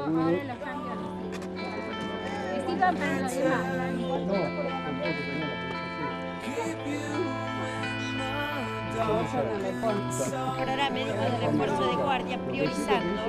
ahora los cambios necesitan, pero los demás. Programa médico de refuerzo de guardia, priorizando.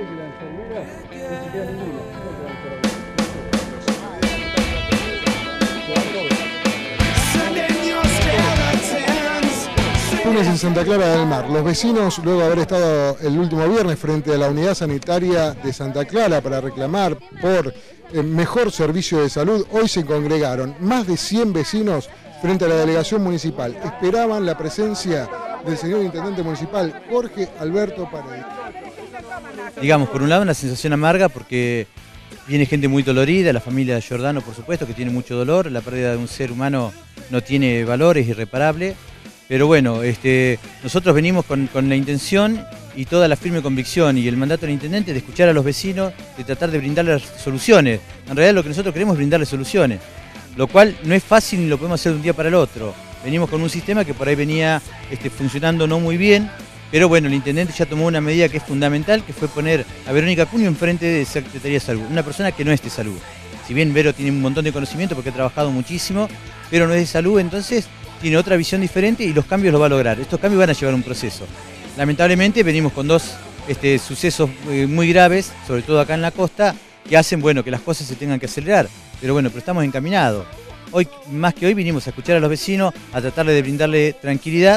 Lunes en Santa Clara del Mar. Los vecinos, luego de haber estado el último viernes frente a la unidad sanitaria de Santa Clara para reclamar por mejor servicio de salud, hoy se congregaron más de 100 vecinos frente a la delegación municipal. Esperaban la presencia del señor intendente municipal, Jorge Alberto Paredes. Digamos, por un lado una sensación amarga porque viene gente muy dolorida, la familia de Giordano por supuesto que tiene mucho dolor, la pérdida de un ser humano no tiene valor, es irreparable. Pero bueno, nosotros venimos con la intención y toda la firme convicción y el mandato del intendente de escuchar a los vecinos, de tratar de brindarles soluciones. En realidad lo que nosotros queremos es brindarles soluciones, lo cual no es fácil ni lo podemos hacer de un día para el otro. Venimos con un sistema que por ahí venía funcionando no muy bien, pero bueno, el intendente ya tomó una medida que es fundamental, que fue poner a Verónica Cunio enfrente de Secretaría de Salud, una persona que no es de salud. Si bien Vero tiene un montón de conocimiento porque ha trabajado muchísimo, pero no es de salud, entonces tiene otra visión diferente y los cambios los va a lograr. Estos cambios van a llevar un proceso. Lamentablemente venimos con dos sucesos muy graves, sobre todo acá en la costa, que hacen que las cosas se tengan que acelerar. Pero estamos encaminados. Hoy, más que hoy, vinimos a escuchar a los vecinos, a tratar de brindarle tranquilidad.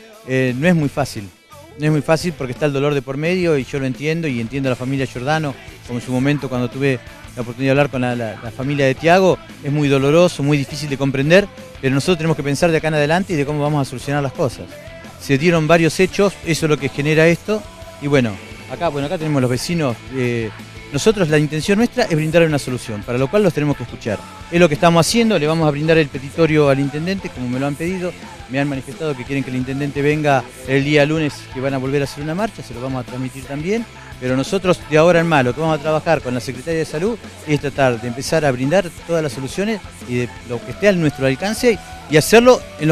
No es muy fácil. No es muy fácil porque está el dolor de por medio y yo lo entiendo y entiendo a la familia Giordano, como en su momento cuando tuve la oportunidad de hablar con la familia de Tiago, es muy doloroso, muy difícil de comprender, pero nosotros tenemos que pensar de acá en adelante y de cómo vamos a solucionar las cosas. Se dieron varios hechos, eso es lo que genera esto, y acá tenemos los vecinos. Nosotros, la intención nuestra es brindarle una solución, para lo cual los tenemos que escuchar. Es lo que estamos haciendo, le vamos a brindar el petitorio al intendente, como me lo han pedido, me han manifestado que quieren que el intendente venga el día lunes, que van a volver a hacer una marcha, se lo vamos a transmitir también. Pero nosotros de ahora en más lo que vamos a trabajar con la Secretaría de Salud es tratar de empezar a brindar todas las soluciones y de lo que esté a nuestro alcance y hacerlo en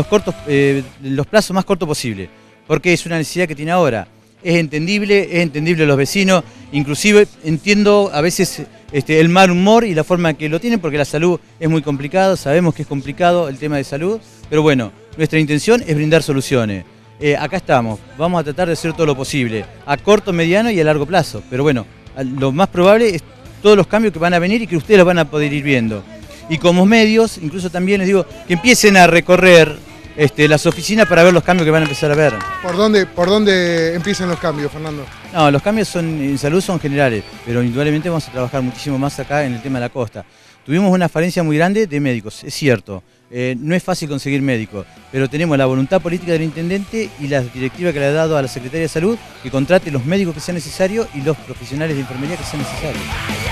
los plazos más cortos posible, porque es una necesidad que tiene ahora. Es entendible los vecinos, inclusive entiendo a veces el mal humor y la forma en que lo tienen, porque la salud es muy complicado, sabemos que es complicado el tema de salud, pero nuestra intención es brindar soluciones. Acá estamos, vamos a tratar de hacer todo lo posible, a corto, mediano y a largo plazo, pero lo más probable es todos los cambios que van a venir y que ustedes los van a poder ir viendo. Y como medios, incluso también les digo que empiecen a recorrer las oficinas para ver los cambios que van a empezar a ver. ¿Por dónde empiezan los cambios, Fernando? No, los cambios en salud son generales, pero indudablemente vamos a trabajar muchísimo más acá en el tema de la costa. Tuvimos una falencia muy grande de médicos, es cierto. No es fácil conseguir médicos, pero tenemos la voluntad política del intendente y la directiva que le ha dado a la Secretaría de Salud que contrate los médicos que sean necesarios y los profesionales de enfermería que sean necesarios.